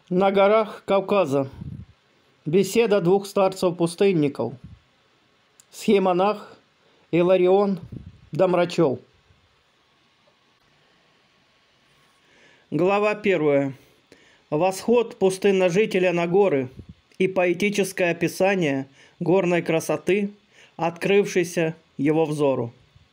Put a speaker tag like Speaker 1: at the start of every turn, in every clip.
Speaker 1: На горах Кавказа. Беседа двух старцев-пустынников. Схимонах, Иларион, Домрачев. Глава 1. Восход пустынножителя на горы и поэтическое описание горной красоты, открывшейся его взору.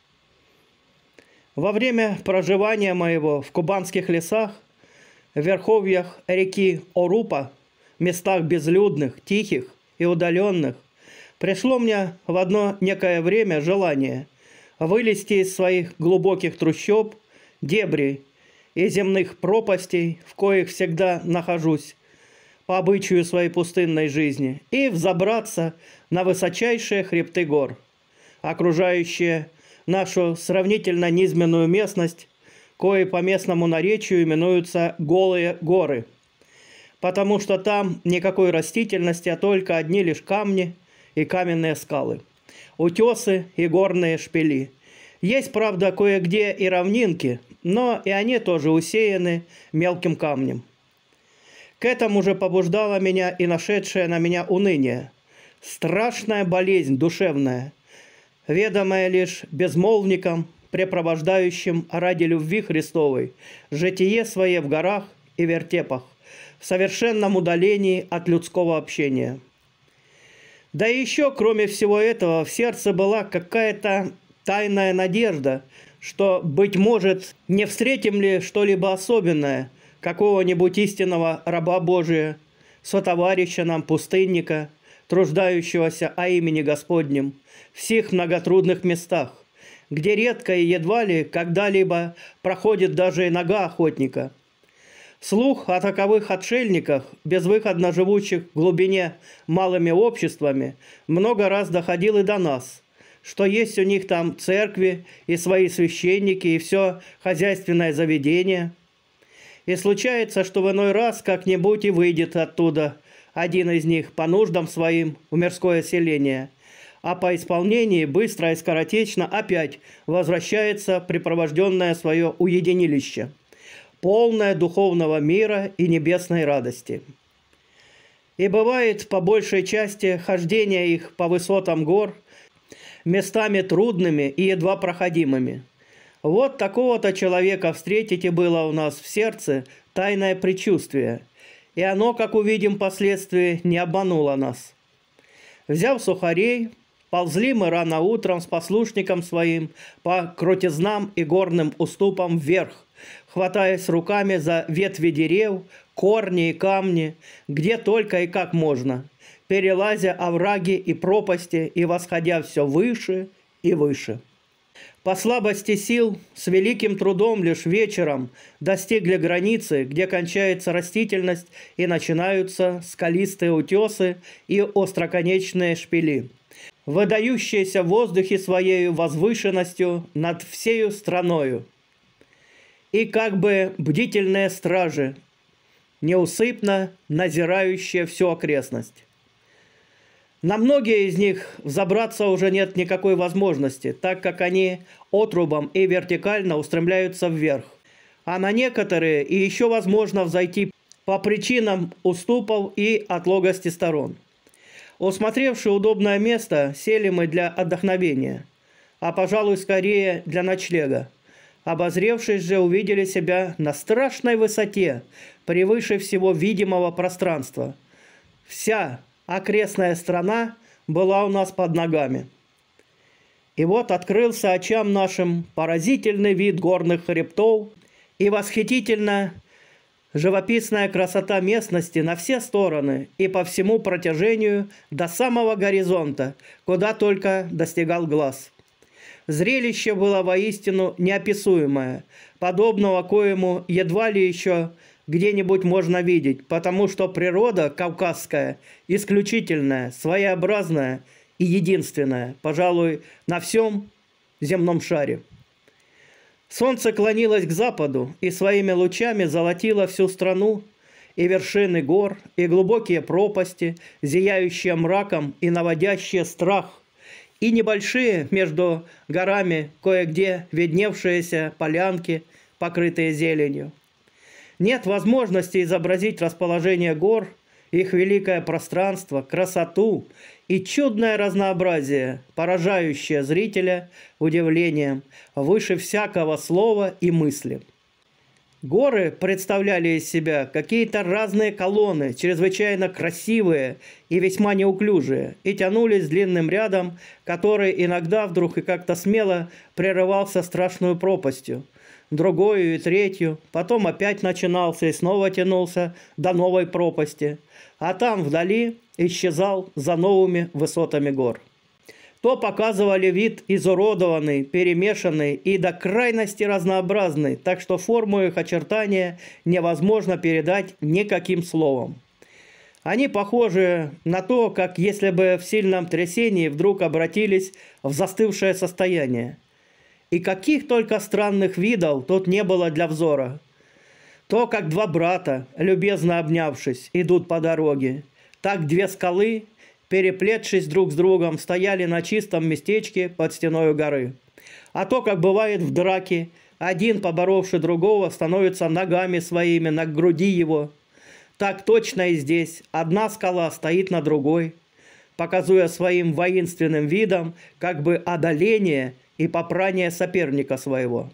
Speaker 1: Во время проживания моего в кубанских лесах, в верховьях реки Орупа, местах безлюдных, тихих и удаленных, пришло мне в одно некое время желание вылезти из своих глубоких трущоб, дебрей и земных пропастей, в коих всегда нахожусь по обычаю своей пустынной жизни, и взобраться на высочайшие хребты гор, окружающие нашу сравнительно низменную местность, кои по местному наречию именуются Голые горы, потому что там никакой растительности, а только одни лишь камни и каменные скалы, утесы и горные шпили. Есть, правда, кое-где и равнинки, но и они тоже усеяны мелким камнем. К этому же побуждало меня и нашедшее на меня уныние, страшная болезнь душевная, ведомая лишь безмолвником, препровождающим ради любви Христовой житие свое в горах и вертепах, в совершенном удалении от людского общения. Да и еще, кроме всего этого, в сердце была какая-то тайная надежда, что, быть может, не встретим ли что-либо особенное, какого-нибудь истинного раба Божия, сотоварища нам, пустынника, труждающегося о имени Господнем, в сих многотрудных местах, где редко и едва ли когда-либо проходит даже и нога охотника. Слух о таковых отшельниках, безвыходно живущих в глубине малыми обществами, много раз доходил и до нас, что есть у них там церкви и свои священники и все хозяйственное заведение. И случается, что в иной раз как-нибудь и выйдет оттуда один из них по нуждам своим в мирское селение, а по исполнении быстро и скоротечно опять возвращается в припровожденное свое уединилище, полное духовного мира и небесной радости. И бывает по большей части хождение их по высотам гор местами трудными и едва проходимыми. Вот такого-то человека встретите было у нас в сердце тайное предчувствие, и оно, как увидим впоследствии, не обмануло нас. Взяв сухарей, ползли мы рано утром с послушником своим по крутизнам и горным уступам вверх, хватаясь руками за ветви дерев, корни и камни, где только и как можно, перелазя овраги и пропасти и восходя все выше и выше. По слабости сил, с великим трудом лишь вечером достигли границы, где кончается растительность и начинаются скалистые утесы и остроконечные шпили, выдающиеся в воздухе своей возвышенностью над всею страною. И как бы бдительные стражи, неусыпно назирающие всю окрестность. На многие из них взобраться уже нет никакой возможности, так как они отрубом и вертикально устремляются вверх. А на некоторые и еще возможно взойти по причинам уступов и отлогости сторон. Усмотревши удобное место, сели мы для отдохновения, а, пожалуй, скорее для ночлега. Обозревшись же, увидели себя на страшной высоте, превыше всего видимого пространства. Вся окрестная страна была у нас под ногами. И вот открылся очам нашим поразительный вид горных хребтов и восхитительно живописная красота местности на все стороны и по всему протяжению до самого горизонта, куда только достигал глаз. Зрелище было воистину неописуемое, подобного коему едва ли еще где-нибудь можно видеть, потому что природа кавказская исключительная, своеобразная и единственная, пожалуй, на всем земном шаре. Солнце клонилось к западу и своими лучами золотило всю страну, и вершины гор, и глубокие пропасти, зияющие мраком и наводящие страх, и небольшие между горами кое-где видневшиеся полянки, покрытые зеленью. Нет возможности изобразить расположение гор, их великое пространство, красоту и чудное разнообразие, поражающее зрителя удивлением выше всякого слова и мысли. Горы представляли из себя какие-то разные колонны, чрезвычайно красивые и весьма неуклюжие, и тянулись длинным рядом, который иногда вдруг и как-то смело прерывался страшную пропастью, другую и третью, потом опять начинался и снова тянулся до новой пропасти, а там вдали исчезал за новыми высотами гор. То показывали вид изуродованный, перемешанный и до крайности разнообразный, так что форму их очертания невозможно передать никаким словом. Они похожи на то, как если бы в сильном трясении вдруг обратились в застывшее состояние. И каких только странных видов тут не было для взора. То, как два брата, любезно обнявшись, идут по дороге, так две скалы, переплетшись друг с другом, стояли на чистом местечке под стеною горы. А то, как бывает в драке, один, поборовший другого, становится ногами своими на груди его. Так точно и здесь одна скала стоит на другой, показуя своим воинственным видом как бы одоление и попрание соперника своего.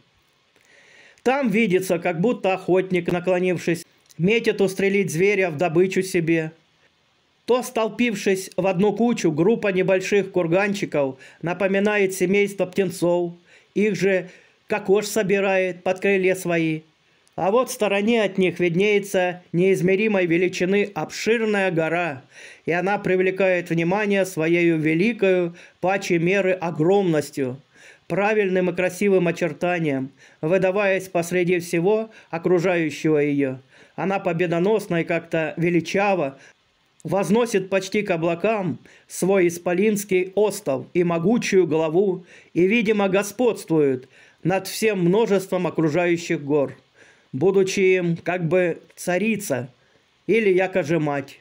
Speaker 1: Там видится, как будто охотник, наклонившись, метит устрелить зверя в добычу себе. То, столпившись в одну кучу, группа небольших курганчиков напоминает семейство птенцов, их же кокош собирает под крылья свои. А вот в стороне от них виднеется неизмеримой величины обширная гора, и она привлекает внимание своей великою паче меры огромностью, правильным и красивым очертанием, выдаваясь посреди всего окружающего ее. Она победоносно и как-то величаво возносит почти к облакам свой исполинский остов и могучую голову и, видимо, господствует над всем множеством окружающих гор, будучи им как бы царица или якоже мать.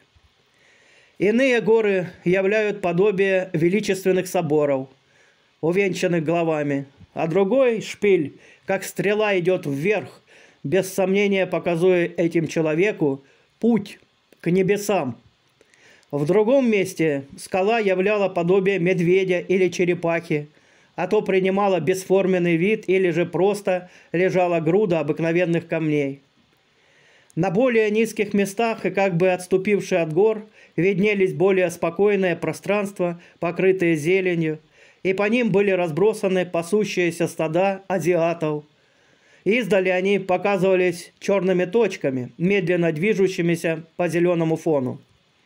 Speaker 1: Иные горы являют подобие величественных соборов, увенчанных головами, а другой шпиль, как стрела, идет вверх, без сомнения показуя этим человеку путь к небесам. В другом месте скала являла подобие медведя или черепахи, а то принимала бесформенный вид или же просто лежала груда обыкновенных камней. На более низких местах и как бы отступившие от гор виднелись более спокойные пространства, покрытые зеленью, и по ним были разбросаны пасущиеся стада азиатов. Издали они показывались черными точками, медленно движущимися по зеленому фону.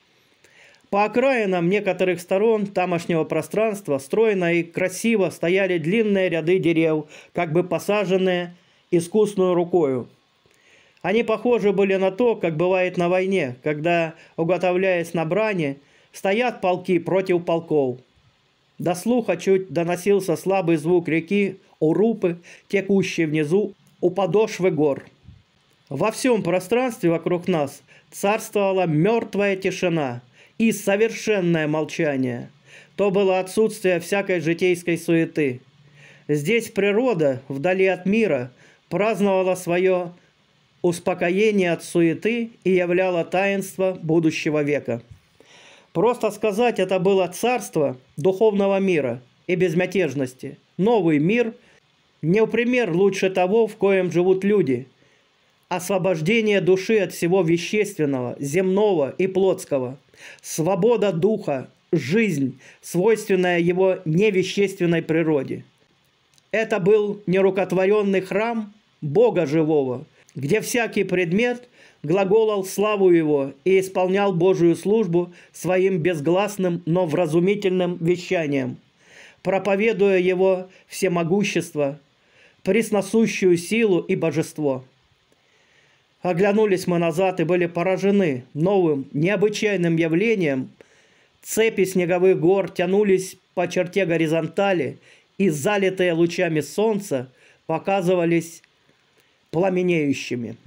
Speaker 1: По окраинам некоторых сторон тамошнего пространства стройно и красиво стояли длинные ряды дерев, как бы посаженные искусную рукою. Они похожи были на то, как бывает на войне, когда, уготовляясь на брани, стоят полки против полков. До слуха чуть доносился слабый звук реки Урупы, текущей внизу у подошвы гор. Во всем пространстве вокруг нас царствовала мертвая тишина и совершенное молчание. То было отсутствие всякой житейской суеты. Здесь природа, вдали от мира, праздновала свое успокоение от суеты и являла таинство будущего века. Просто сказать, это было царство духовного мира и безмятежности. Новый мир, не в пример лучше того, в коем живут люди. Освобождение души от всего вещественного, земного и плотского. Свобода духа, жизнь, свойственная его невещественной природе. Это был нерукотворенный храм Бога живого, где всякий предмет глаголал славу Его и исполнял Божию службу своим безгласным, но вразумительным вещанием, проповедуя Его всемогущество, пресносущую силу и божество. Оглянулись мы назад и были поражены новым, необычайным явлением. Цепи снеговых гор тянулись по черте горизонтали и, залитые лучами солнца, показывались пламенеющими.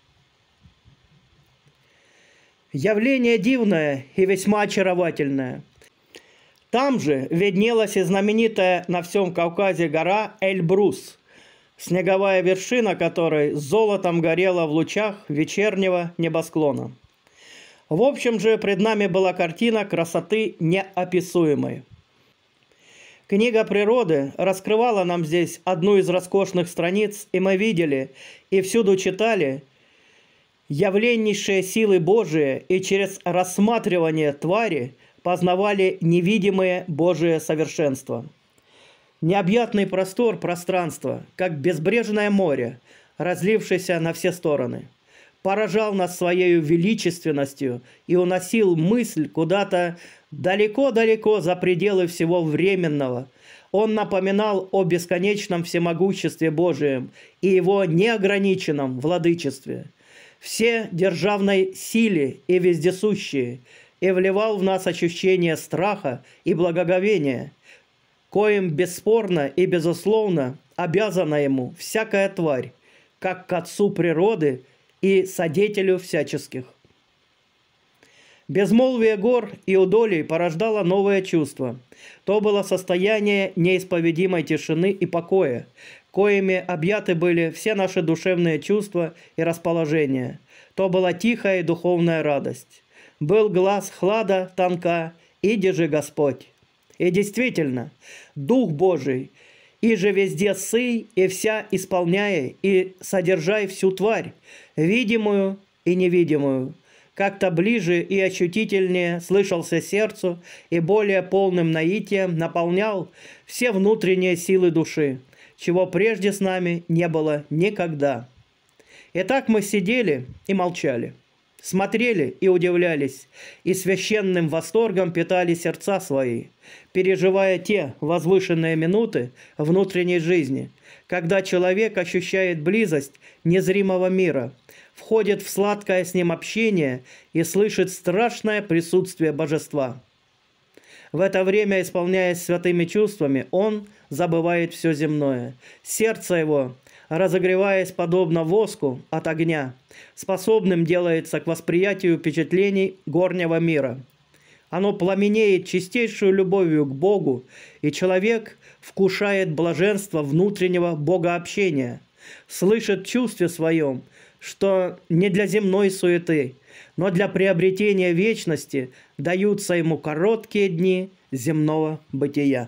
Speaker 1: Явление дивное и весьма очаровательное. Там же виднелась и знаменитая на всем Кавказе гора Эльбрус снеговая вершина которой золотом горела в лучах вечернего небосклона. В общем же, пред нами была картина красоты неописуемой. Книга природы раскрывала нам здесь одну из роскошных страниц, и мы видели и всюду читали явленнейшие силы Божии, и через рассматривание твари познавали невидимые Божие совершенства. Необъятный простор пространства, как безбрежное море, разлившееся на все стороны, поражал нас своей величественностью и уносил мысль куда-то далеко-далеко за пределы всего временного. Он напоминал о бесконечном всемогуществе Божием и его неограниченном владычестве, все державной силе и вездесущие, и вливал в нас ощущение страха и благоговения, коим бесспорно и безусловно обязана ему всякая тварь, как к отцу природы и содетелю всяческих. Безмолвие гор и удолей порождало новое чувство. То было состояние неисповедимой тишины и покоя, коими объяты были все наши душевные чувства и расположения. То была тихая и духовная радость. Был глаз хлада тонка, иди же Господь. И действительно, Дух Божий, и же везде сый, и вся исполняя, и содержай всю тварь, видимую и невидимую. Как-то ближе и ощутительнее слышался сердцу и более полным наитием наполнял все внутренние силы души, чего прежде с нами не было никогда. Итак, мы сидели и молчали, смотрели и удивлялись, и священным восторгом питали сердца свои, переживая те возвышенные минуты внутренней жизни, когда человек ощущает близость незримого мира, входит в сладкое с ним общение и слышит страшное присутствие божества. В это время, исполняясь святыми чувствами, он забывает все земное. Сердце его, разогреваясь подобно воску от огня, способным делается к восприятию впечатлений горнего мира. Оно пламенеет чистейшую любовью к Богу, и человек вкушает блаженство внутреннего богообщения, слышит в чувстве своем, что не для земной суеты, но для приобретения вечности даются ему короткие дни земного бытия.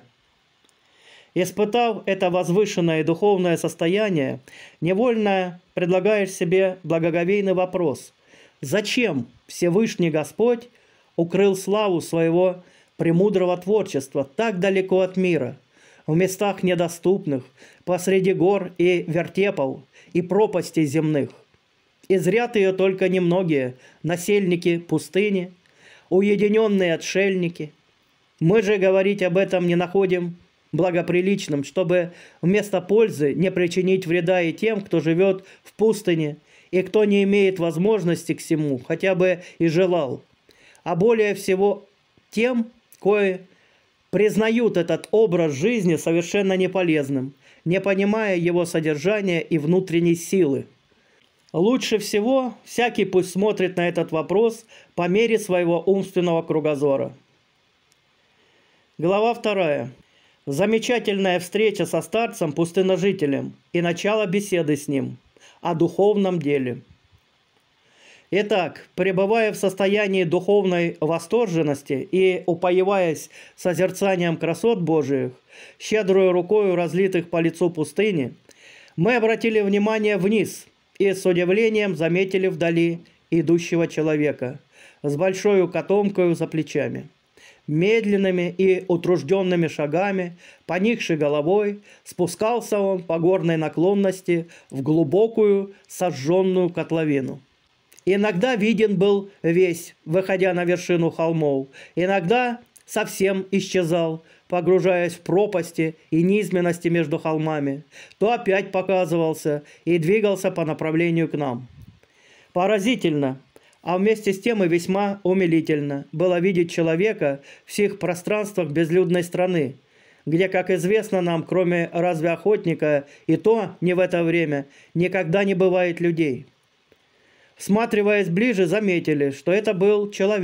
Speaker 1: Испытав это возвышенное и духовное состояние, невольно предлагаешь себе благоговейный вопрос: зачем Всевышний Господь укрыл славу своего премудрого творчества так далеко от мира, в местах недоступных, посреди гор и вертепов и пропастей земных? Изряд ее только немногие, насельники пустыни, уединенные отшельники. Мы же говорить об этом не находим благоприличным, чтобы вместо пользы не причинить вреда и тем, кто живет в пустыне, и кто не имеет возможности к сему, хотя бы и желал, а более всего тем, кои признают этот образ жизни совершенно неполезным, не понимая его содержания и внутренней силы. Лучше всего всякий пусть смотрит на этот вопрос по мере своего умственного кругозора. Глава 2. Замечательная встреча со старцем-пустыножителем и начало беседы с ним о духовном деле. Итак, пребывая в состоянии духовной восторженности и упоеваясь созерцанием красот Божиих, щедрую рукою разлитых по лицу пустыни, мы обратили внимание вниз и с удивлением заметили вдали идущего человека с большой котомкою за плечами. Медленными и утружденными шагами, поникшей головой, спускался он по горной наклонности в глубокую сожженную котловину. Иногда виден был весь, выходя на вершину холмов, иногда совсем исчезал, погружаясь в пропасти и низменности между холмами, то опять показывался и двигался по направлению к нам. Поразительно, а вместе с тем и весьма умилительно было видеть человека в всех пространствах безлюдной страны, где, как известно нам, кроме разве охотника, и то не в это время, никогда не бывает людей. Всматриваясь ближе, заметили, что это был человек,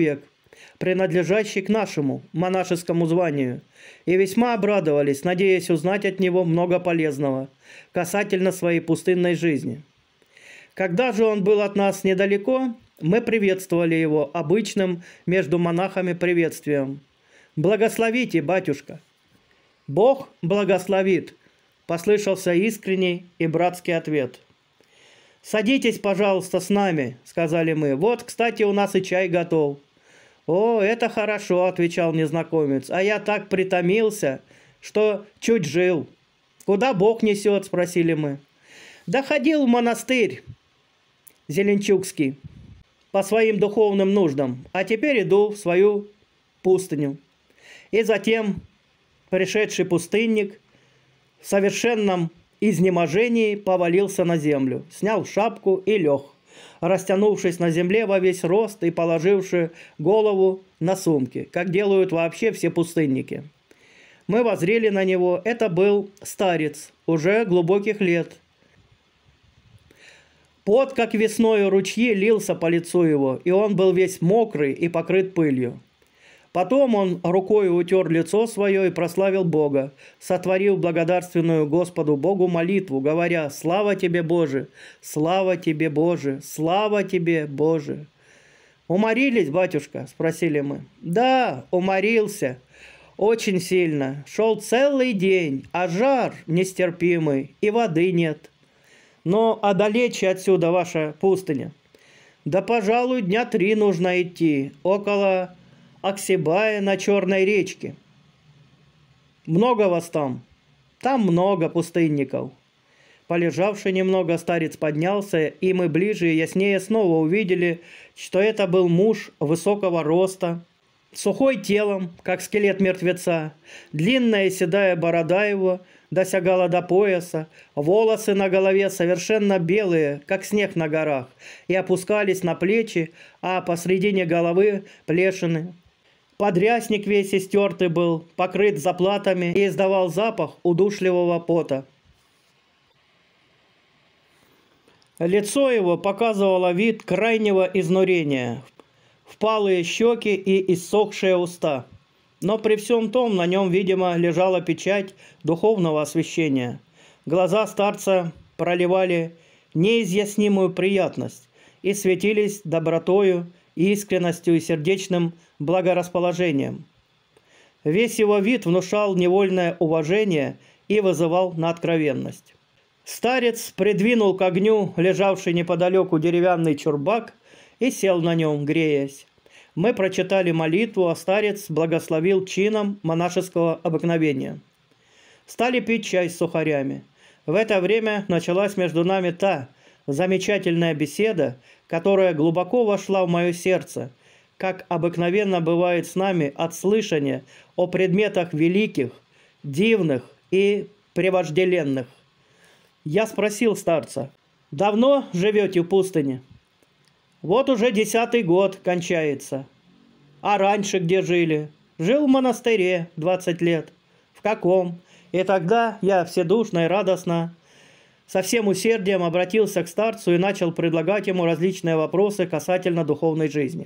Speaker 1: принадлежащий к нашему монашескому званию, и весьма обрадовались, надеясь узнать от него много полезного касательно своей пустынной жизни. Когда же он был от нас недалеко, мы приветствовали его обычным между монахами приветствием. «Благословите, батюшка!» «Бог благословит!» – послышался искренний и братский ответ. «Садитесь, пожалуйста, с нами», – сказали мы. «Вот, кстати, у нас и чай готов». «О, это хорошо», – отвечал незнакомец. «А я так притомился, что чуть жил». «Куда Бог несет?» – спросили мы. «Да ходил в монастырь Зеленчукский по своим духовным нуждам, а теперь иду в свою пустыню». И затем пришедший пустынник в совершенном изнеможении повалился на землю, снял шапку и лег, растянувшись на земле во весь рост и положивши голову на сумки, как делают вообще все пустынники. Мы воззрели на него. Это был старец, уже глубоких лет. Пот, как весною ручьи, лился по лицу его, и он был весь мокрый и покрыт пылью. Потом он рукой утер лицо свое и прославил Бога, сотворил благодарственную Господу Богу молитву, говоря: «Слава тебе, Боже! Слава тебе, Боже! Слава тебе, Боже!» «Уморились, батюшка?» – спросили мы. «Да, уморился. Очень сильно. Шел целый день, а жар нестерпимый, и воды нет. Но а далече отсюда ваша пустыня?» «Да, пожалуй, дня 3 нужно идти, около Аксибая на Черной речке». «Много вас там?» «Там много пустынников». Полежавший немного, старец поднялся, и мы ближе и яснее снова увидели, что это был муж высокого роста, сухой телом, как скелет мертвеца. Длинная седая борода его досягала до пояса, волосы на голове совершенно белые, как снег на горах, и опускались на плечи, а посредине головы плешины. Подрясник весь истертый был, покрыт заплатами и издавал запах удушливого пота. Лицо его показывало вид крайнего изнурения, впалые щеки и иссохшие уста. Но при всем том на нем, видимо, лежала печать духовного освящения. Глаза старца проливали неизъяснимую приятность и светились добротою, искренностью и сердечным благорасположением. Весь его вид внушал невольное уважение и вызывал на откровенность. Старец придвинул к огню лежавший неподалеку деревянный чурбак и сел на нем, греясь. Мы прочитали молитву, а старец благословил чином монашеского обыкновения. Стали пить чай с сухарями. В это время началась между нами та замечательная беседа, которая глубоко вошла в мое сердце, как обыкновенно бывает с нами от слышания о предметах великих, дивных и превожделенных. Я спросил старца: «Давно живете в пустыне?» «Вот уже 10-й год кончается». «А раньше где жили?» «Жил в монастыре 20 лет». «В каком?» И тогда я вседушно и радостно со всем усердием обратился к старцу и начал предлагать ему различные вопросы касательно духовной жизни.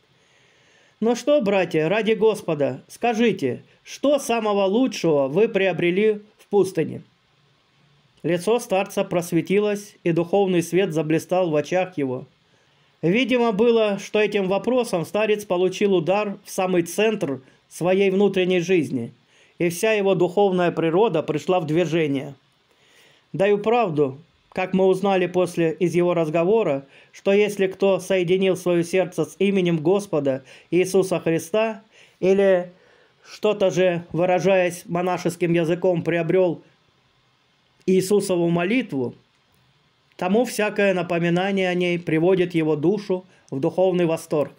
Speaker 1: «Ну что, братья, ради Господа, скажите, что самого лучшего вы приобрели в пустыне?» Лицо старца просветилось, и духовный свет заблистал в очах его. Видимо было, что этим вопросом старец получил удар в самый центр своей внутренней жизни, и вся его духовная природа пришла в движение. Да и правду, как мы узнали из его разговора, что если кто соединил свое сердце с именем Господа Иисуса Христа, или что-то же, выражаясь монашеским языком, приобрел Иисусову молитву, тому всякое напоминание о ней приводит его душу в духовный восторг.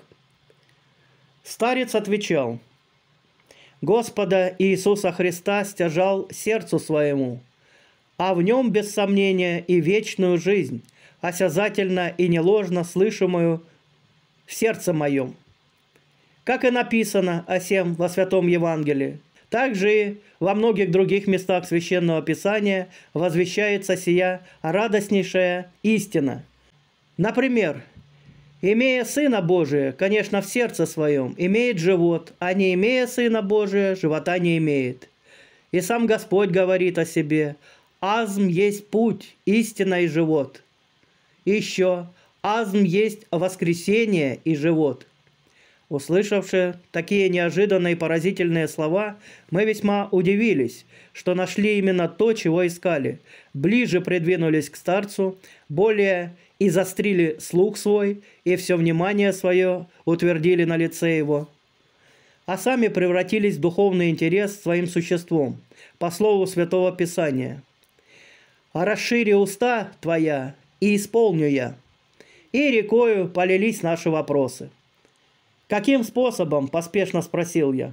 Speaker 1: Старец отвечал: «Господа Иисуса Христа стяжал сердцу своему, а в нем, без сомнения, и вечную жизнь, осязательно и неложно слышимую в сердце моем. Как и написано о сем во Святом Евангелии, так же и во многих других местах Священного Писания возвещается сия радостнейшая истина. Например, Имея Сына Божия, конечно, в сердце своем, имеет живот, а не имея Сына Божия, живота не имеет. И сам Господь говорит о себе: «Азм есть путь, истина и живот». И еще: «Азм есть воскресение и живот». Услышавши такие неожиданные и поразительные слова, мы весьма удивились, что нашли именно то, чего искали. Ближе придвинулись к старцу, более и заострили слух свой, и все внимание свое утвердили на лице его. А сами превратились в духовный интерес своим существом, по слову Святого Писания. «А расшири уста твоя, и исполню я». И рекою полились наши вопросы. «Каким способом?» – поспешно спросил я.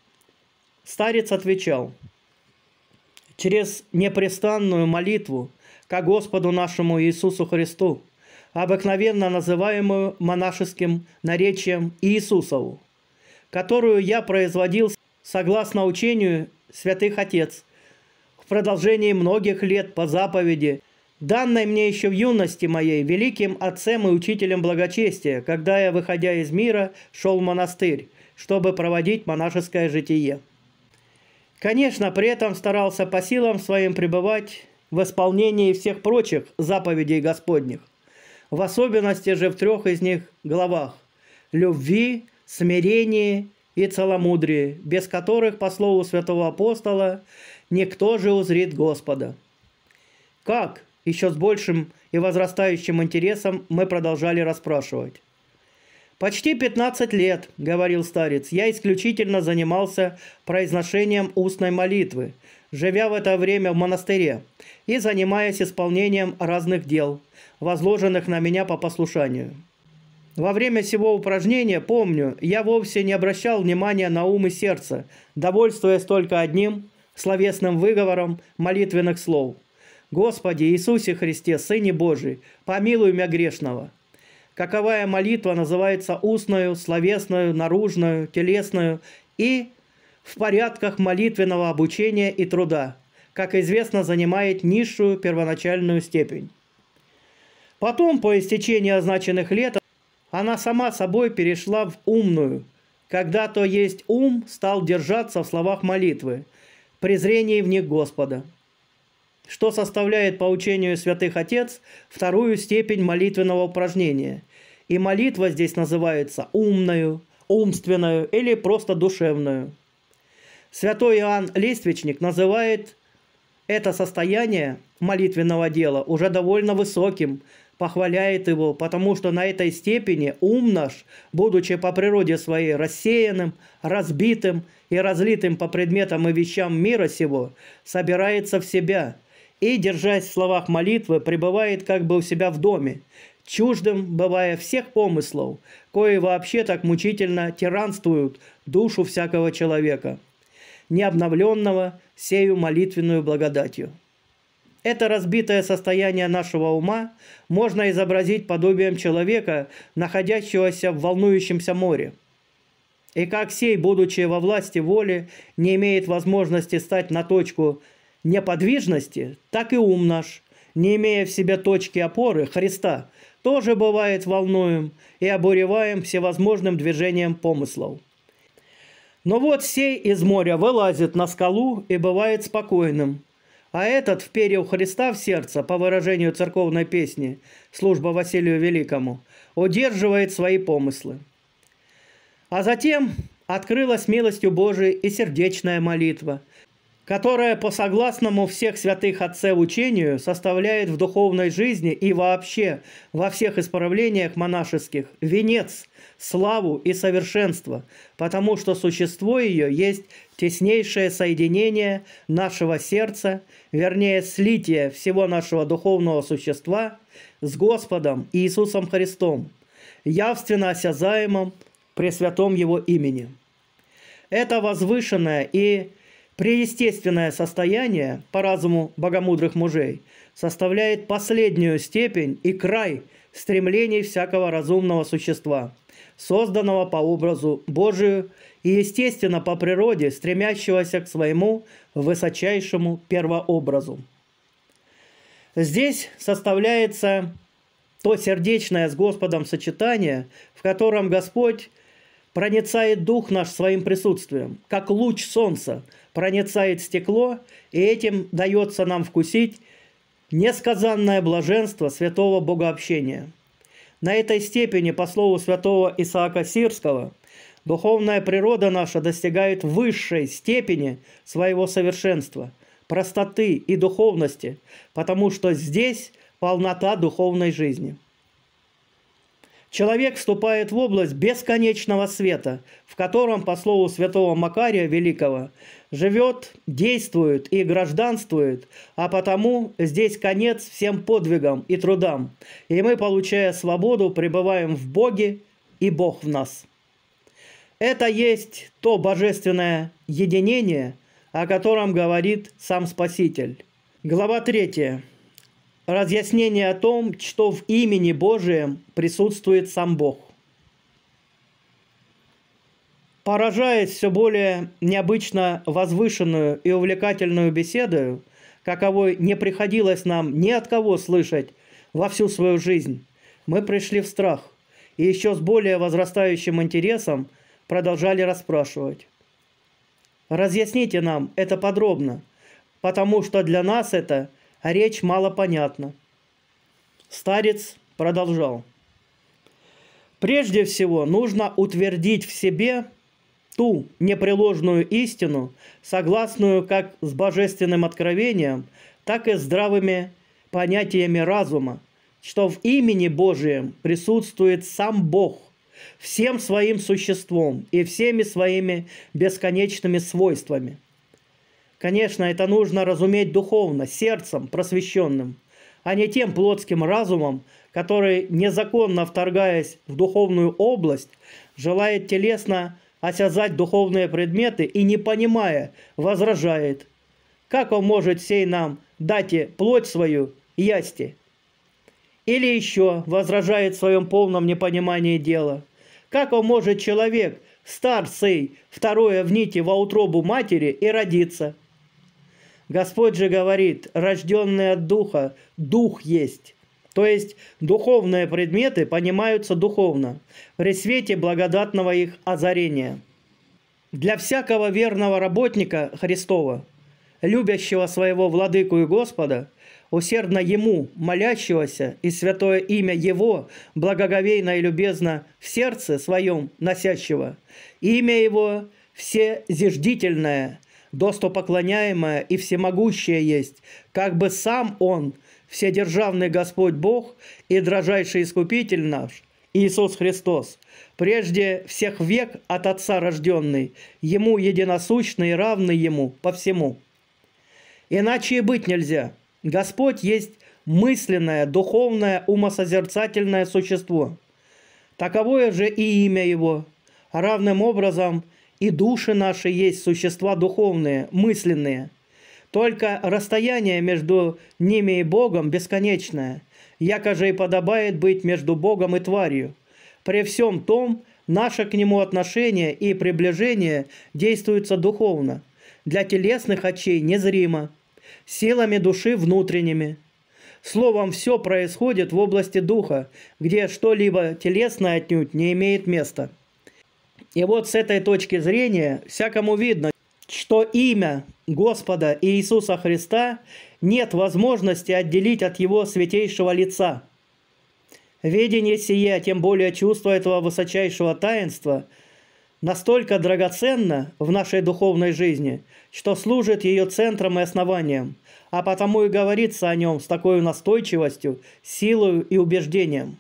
Speaker 1: Старец отвечал: «Через непрестанную молитву ко Господу нашему Иисусу Христу, обыкновенно называемую монашеским наречием Иисусову, которую я производил согласно учению святых отец в продолжении многих лет по заповеди, данной мне еще в юности моей великим отцем и учителем благочестия, когда я, выходя из мира, шел в монастырь, чтобы проводить монашеское житие. Конечно, при этом старался по силам своим пребывать в исполнении всех прочих заповедей Господних, в особенности же в 3 из них главах – любви, смирении и целомудрии, без которых, по слову святого апостола, никто же узрит Господа. Как? Еще с большим и возрастающим интересом мы продолжали расспрашивать. «Почти 15 лет, — говорил старец, — я исключительно занимался произношением устной молитвы, живя в это время в монастыре и занимаясь исполнением разных дел, возложенных на меня по послушанию. Во время сего упражнения, помню, я вовсе не обращал внимания на ум и сердце, довольствуясь только одним словесным выговором молитвенных слов: «Господи Иисусе Христе, Сыне Божий, помилуй меня грешного». Каковая молитва называется устную, словесную, наружную, телесную и в порядках молитвенного обучения и труда, как известно, занимает низшую первоначальную степень. Потом, по истечении означенных лет, она сама собой перешла в умную, когда то есть ум стал держаться в словах молитвы, презрении в них Господа, что составляет по учению святых отец 2 степень молитвенного упражнения. И молитва здесь называется умною, умственную или просто душевную. Святой Иоанн Лествичник называет это состояние молитвенного дела уже довольно высоким, похваляет его, потому что на этой степени ум наш, будучи по природе своей рассеянным, разбитым и разлитым по предметам и вещам мира сего, собирается в себя и, держась в словах молитвы, пребывает как бы у себя в доме, чуждым бывая всех помыслов, кои вообще так мучительно тиранствуют душу всякого человека, не обновленного сею молитвенную благодатью. Это разбитое состояние нашего ума можно изобразить подобием человека, находящегося в волнующемся море. И как сей, будучи во власти воли, не имеет возможности стать на точку неподвижности, так и ум наш, не имея в себе точки опоры Христа, тоже бывает волнуем и обуреваем всевозможным движением помыслов. Но вот сей из моря вылазит на скалу и бывает спокойным, а этот, вперев Христа в сердце, по выражению церковной песни «Служба Василию Великому», удерживает свои помыслы. А затем открылась милостью Божией и сердечная молитва, которая по согласному всех святых отцев учению составляет в духовной жизни и вообще во всех исправлениях монашеских венец, славу и совершенство, потому что существо ее есть теснейшее соединение нашего сердца, вернее, слитие всего нашего духовного существа с Господом Иисусом Христом, явственно осязаемым при святом Его имени. Это возвышенное и преестественное состояние, по разуму богомудрых мужей, составляет последнюю степень и край стремлений всякого разумного существа, созданного по образу Божию и, естественно, по природе, стремящегося к своему высочайшему первообразу. Здесь составляется то сердечное с Господом сочетание, в котором Господь проницает дух наш своим присутствием, как луч солнца проницает стекло, и этим дается нам вкусить несказанное блаженство святого богообщения. На этой степени, по слову святого Исаака Сирского, духовная природа наша достигает высшей степени своего совершенства, простоты и духовности, потому что здесь полнота духовной жизни. Человек вступает в область бесконечного света, в котором, по слову святого Макария Великого, живет, действует и гражданствует, а потому здесь конец всем подвигам и трудам, и мы, получая свободу, пребываем в Боге, и Бог в нас. Это есть то божественное единение, о котором говорит сам Спаситель. Глава 3. Разъяснение о том, что в имени Божием присутствует сам Бог. Поражаясь все более необычно возвышенную и увлекательную беседою, каковой не приходилось нам ни от кого слышать во всю свою жизнь, мы пришли в страх и еще с более возрастающим интересом продолжали расспрашивать. Разъясните нам это подробно, потому что для нас это речь мало понятна. Старец продолжал. Прежде всего нужно утвердить в себе ту непреложную истину, согласную как с божественным откровением, так и с здравыми понятиями разума, что в имени Божием присутствует сам Бог всем своим существом и всеми своими бесконечными свойствами. Конечно, это нужно разуметь духовно, сердцем просвещенным, а не тем плотским разумом, который, незаконно вторгаясь в духовную область, желает телесно осязать духовные предметы и, не понимая, возражает: «Как он может сей нам дате плоть свою ясти?» Или еще возражает в своем полном непонимании дела: «Как он может человек, стар сей, второе в нити во утробу матери и родиться?» Господь же говорит: рожденный от Духа, Дух есть. То есть духовные предметы понимаются духовно, при свете благодатного их озарения. Для всякого верного работника Христова, любящего своего Владыку и Господа, усердно Ему молящегося и святое имя Его благоговейно и любезно в сердце своем носящего, имя Его всезиждительное, достопоклоняемое и всемогущее есть, как бы сам Он, вседержавный Господь Бог и дрожайший Искупитель наш, Иисус Христос, прежде всех век от Отца рожденный, Ему единосущный и равный Ему по всему. Иначе и быть нельзя. Господь есть мысленное, духовное, умосозерцательное существо. Таковое же и имя Его. Равным образом и души наши есть существа духовные, мысленные. Только расстояние между ними и Богом бесконечное, яко же и подобает быть между Богом и тварью. При всем том, наше к Нему отношение и приближение действуются духовно, для телесных очей незримо, силами души внутренними. Словом, все происходит в области духа, где что-либо телесное отнюдь не имеет места. И вот с этой точки зрения всякому видно, что имя Господа Иисуса Христа нет возможности отделить от Его святейшего лица. Ведение сие, тем более чувство этого высочайшего таинства, настолько драгоценно в нашей духовной жизни, что служит ее центром и основанием, а потому и говорится о нем с такой настойчивостью, силой и убеждением.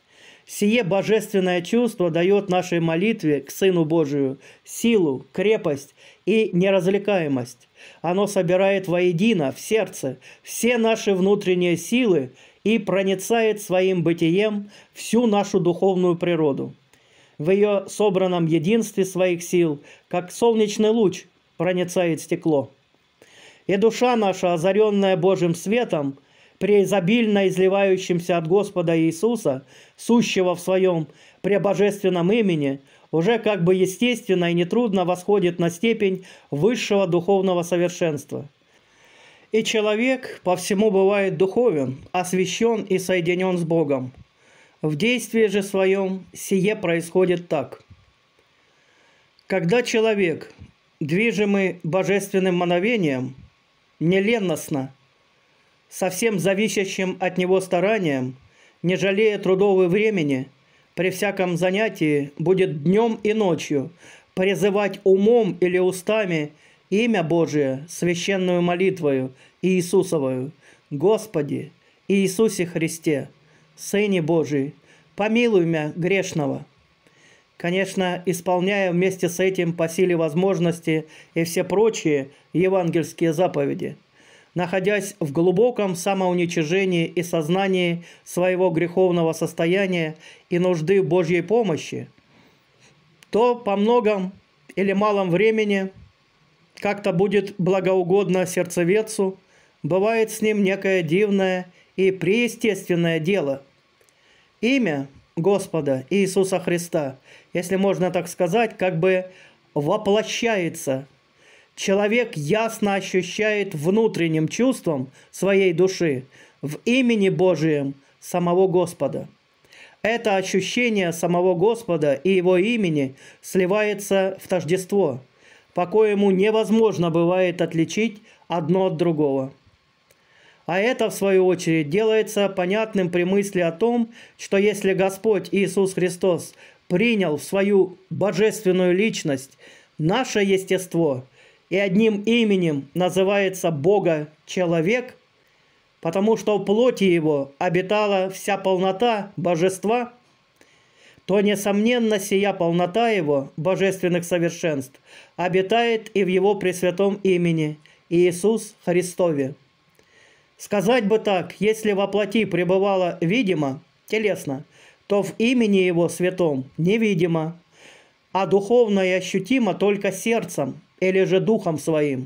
Speaker 1: Сие божественное чувство дает нашей молитве к Сыну Божию силу, крепость и неразвлекаемость. Оно собирает воедино в сердце все наши внутренние силы и проницает своим бытием всю нашу духовную природу. В ее собранном единстве своих сил, как солнечный луч, проницает стекло. И душа наша, озаренная Божьим светом, преизобильно изливающимся от Господа Иисуса, сущего в своем пребожественном имени, уже как бы естественно и нетрудно восходит на степень высшего духовного совершенства. И человек по всему бывает духовен, освящен и соединен с Богом. В действии же своем сие происходит так. Когда человек, движимый божественным мановением, неленностно, совсем зависящим от него старанием, не жалея трудов и времени, при всяком занятии будет днем и ночью призывать умом или устами имя Божие, священную молитвою Иисусовою: «Господи, Иисусе Христе, Сыне Божий, помилуй меня грешного». Конечно, исполняя вместе с этим по силе возможности и все прочие евангельские заповеди, находясь в глубоком самоуничижении и сознании своего греховного состояния и нужды Божьей помощи, то по многом или малом времени как-то будет благоугодно сердцеведцу, бывает с ним некое дивное и преестественное дело. Имя Господа Иисуса Христа, если можно так сказать, как бы воплощается. Человек ясно ощущает внутренним чувством своей души в имени Божием самого Господа. Это ощущение самого Господа и Его имени сливается в тождество, по коему невозможно бывает отличить одно от другого. А это, в свою очередь, делается понятным при мысли о том, что если Господь Иисус Христос принял в свою божественную личность наше естество и одним именем называется Бога-человек, потому что в плоти Его обитала вся полнота божества, то, несомненно, сия полнота Его, божественных совершенств, обитает и в Его пресвятом имени Иисус Христове. Сказать бы так, если во плоти пребывало видимо, телесно, то в имени Его святом невидимо, а духовно и ощутимо только сердцем или же духом своим.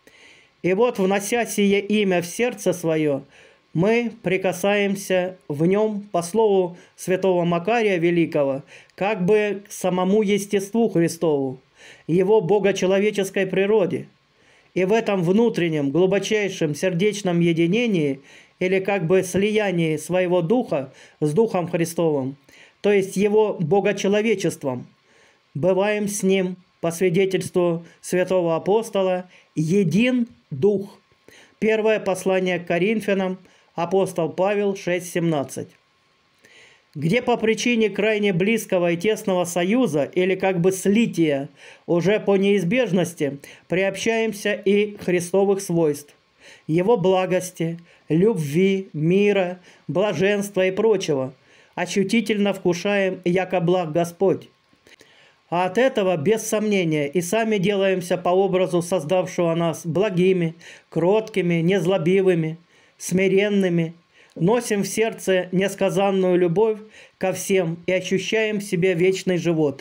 Speaker 1: И вот, внося сие имя в сердце свое, мы прикасаемся в нем, по слову святого Макария Великого, как бы к самому естеству Христову, Его богочеловеческой природе. И в этом внутреннем, глубочайшем сердечном единении или как бы слиянии своего духа с Духом Христовым, то есть Его богочеловечеством, бываем с Ним, по свидетельству святого апостола, един Дух. Первое послание к Коринфянам, апостол Павел 6:17. Где по причине крайне близкого и тесного союза или как бы слития уже по неизбежности приобщаемся и христовых свойств, Его благости, любви, мира, блаженства и прочего, ощутительно вкушаем, яко благ Господь. А от этого, без сомнения, и сами делаемся по образу создавшего нас благими, кроткими, незлобивыми, смиренными, носим в сердце несказанную любовь ко всем и ощущаем в себе вечный живот.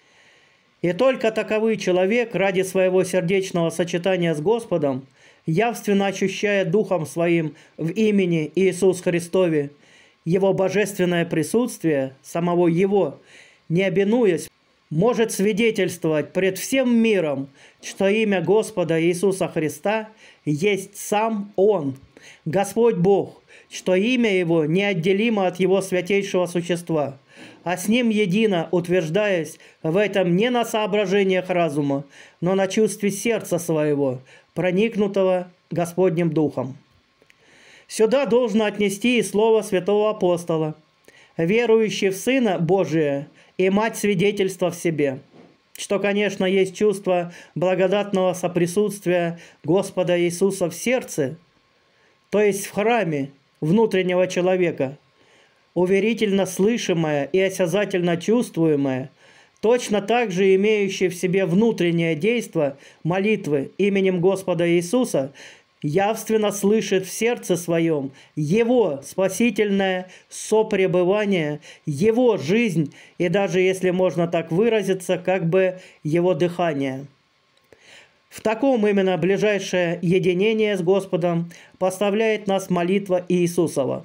Speaker 1: И только таковый человек ради своего сердечного сочетания с Господом, явственно ощущая Духом Своим в имени Иисус Христове Его божественное присутствие, самого Его, не обинуясь, может свидетельствовать пред всем миром, что имя Господа Иисуса Христа есть сам Он, Господь Бог, что имя Его неотделимо от Его святейшего существа, а с Ним едино утверждаясь в этом не на соображениях разума, но на чувстве сердца своего, проникнутого Господним Духом. Сюда должно отнести и слово святого апостола: «Верующий в Сына Божия и мать свидетельства в себе», что, конечно, есть чувство благодатного соприсутствия Господа Иисуса в сердце, то есть в храме внутреннего человека, уверительно слышимое и осязательно чувствуемое, точно так же имеющее в себе внутреннее действо молитвы именем Господа Иисуса, явственно слышит в сердце своем Его спасительное сопребывание, Его жизнь и даже, если можно так выразиться, как бы Его дыхание. В таком именно ближайшее единение с Господом поставляет нас молитва Иисусова.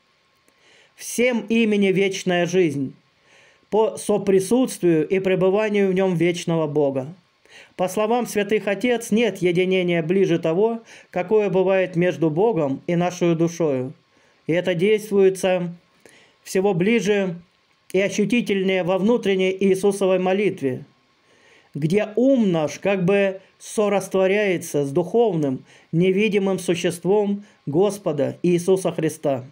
Speaker 1: Всем имени вечная жизнь, по соприсутствию и пребыванию в нем вечного Бога. По словам святых отец, нет единения ближе того, какое бывает между Богом и нашей душою. И это действуется в всего ближе и ощутительнее во внутренней Иисусовой молитве, где ум наш как бы сорастворяется с духовным, невидимым существом Господа Иисуса Христа.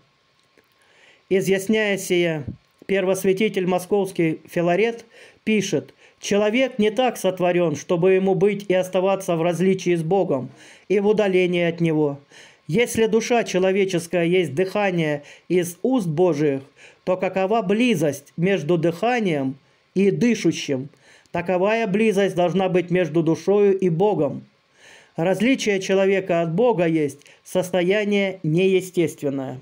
Speaker 1: Изъясняя сие, первосвятитель московский Филарет пишет: «Человек не так сотворен, чтобы ему быть и оставаться в различии с Богом и в удалении от Него. Если душа человеческая есть дыхание из уст Божиих, то какова близость между дыханием и дышущим? Таковая близость должна быть между душою и Богом. Различие человека от Бога есть состояние неестественное».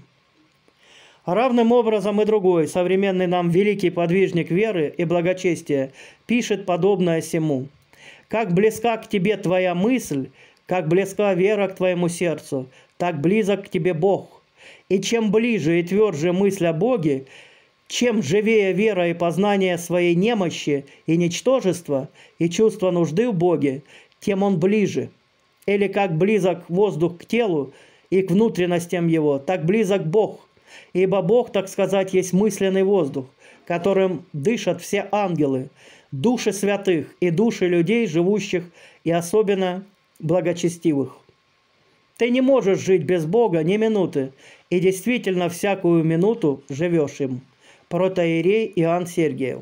Speaker 1: Равным образом и другой, современный нам великий подвижник веры и благочестия, пишет подобное сему: «Как близка к тебе твоя мысль, как близка вера к твоему сердцу, так близок к тебе Бог. И чем ближе и тверже мысль о Боге, чем живее вера и познание своей немощи и ничтожества, и чувство нужды в Боге, тем он ближе. Или как близок воздух к телу и к внутренностям его, так близок Бог. Ибо Бог, так сказать, есть мысленный воздух, которым дышат все ангелы, души святых и души людей, живущих и особенно благочестивых. Ты не можешь жить без Бога ни минуты, и действительно всякую минуту живешь им». Протоиерей Иоанн Сергиев.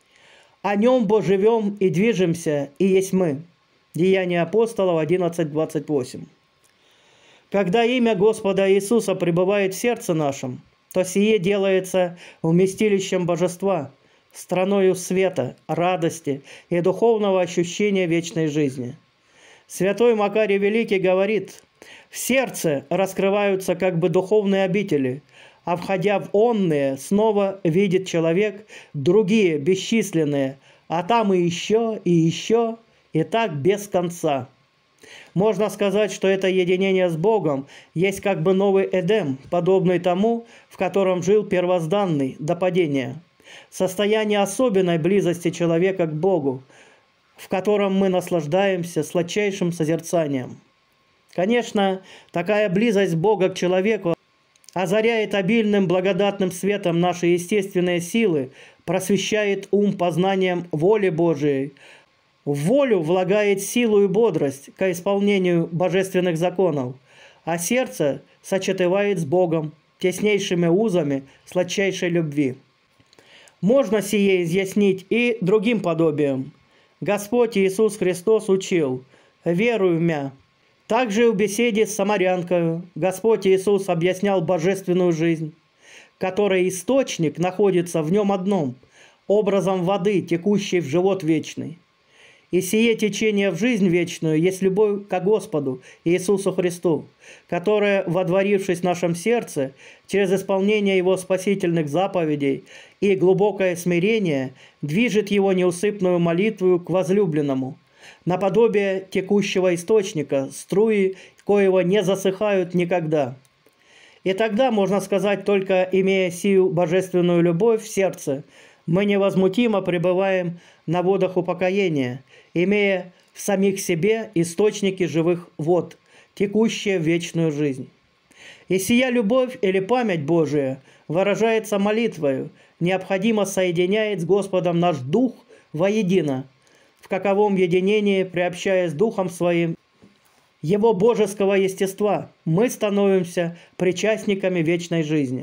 Speaker 1: «О нем бо живем и движемся, и есть мы». Деяния апостолов 11:28. Когда имя Господа Иисуса пребывает в сердце нашем, то сие делается вместилищем божества, страною света, радости и духовного ощущения вечной жизни. Святой Макарий Великий говорит: «В сердце раскрываются как бы духовные обители, а входя в онные, снова видит человек другие бесчисленные, а там и еще, и так без конца». Можно сказать, что это единение с Богом есть как бы новый Эдем, подобный тому, в котором жил первозданный до падения. Состояние особенной близости человека к Богу, в котором мы наслаждаемся сладчайшим созерцанием. Конечно, такая близость Бога к человеку озаряет обильным благодатным светом наши естественные силы, просвещает ум познанием воли Божией, в волю влагает силу и бодрость к исполнению божественных законов, а сердце сочетывает с Богом теснейшими узами сладчайшей любви. Можно сие изъяснить и другим подобием. Господь Иисус Христос учил: «Веруй в мя». Также в беседе с самарянкою Господь Иисус объяснял божественную жизнь, которой источник находится в нем одном, образом воды, текущей в живот вечный. И сие течение в жизнь вечную есть любовь ко Господу Иисусу Христу, которая, водворившись в нашем сердце, через исполнение Его спасительных заповедей и глубокое смирение, движет Его неусыпную молитву к возлюбленному, наподобие текущего источника, струи коего не засыхают никогда. И тогда, можно сказать, только имея сию божественную любовь в сердце, мы невозмутимо пребываем на водах упокоения, имея в самих себе источники живых вод, текущие в вечную жизнь. И сия любовь или память Божия выражается молитвою, необходимо соединяет с Господом наш дух воедино, в каковом единении, приобщаясь Духом Своим Его божеского естества, мы становимся причастниками вечной жизни.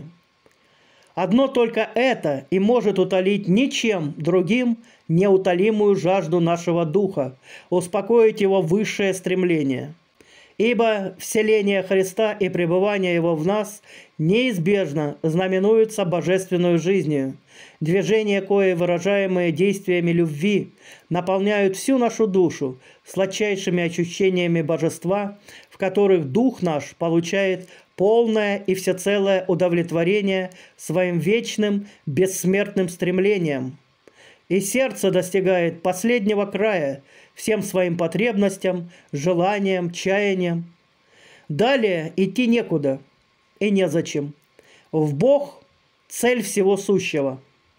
Speaker 1: Одно только это и может утолить ничем другим неутолимую жажду нашего духа, успокоить его высшее стремление. Ибо вселение Христа и пребывание Его в нас неизбежно знаменуется божественной жизнью, движения кои, выражаемые действиями любви, наполняют всю нашу душу сладчайшими ощущениями божества, в которых дух наш получает полное и всецелое удовлетворение своим вечным бессмертным стремлением. И сердце достигает последнего края всем своим потребностям, желаниям, чаяниям. Далее идти некуда и незачем. В Бог – цель всего сущего.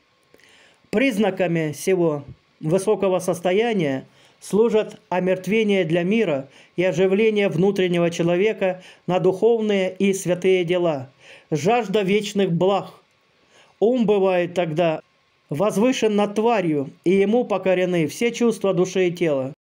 Speaker 1: Признаками сего высокого состояния служат омертвение для мира и оживление внутреннего человека на духовные и святые дела, жажда вечных благ, Ум бывает тогда возвышен над тварью, и ему покорены все чувства души и тела.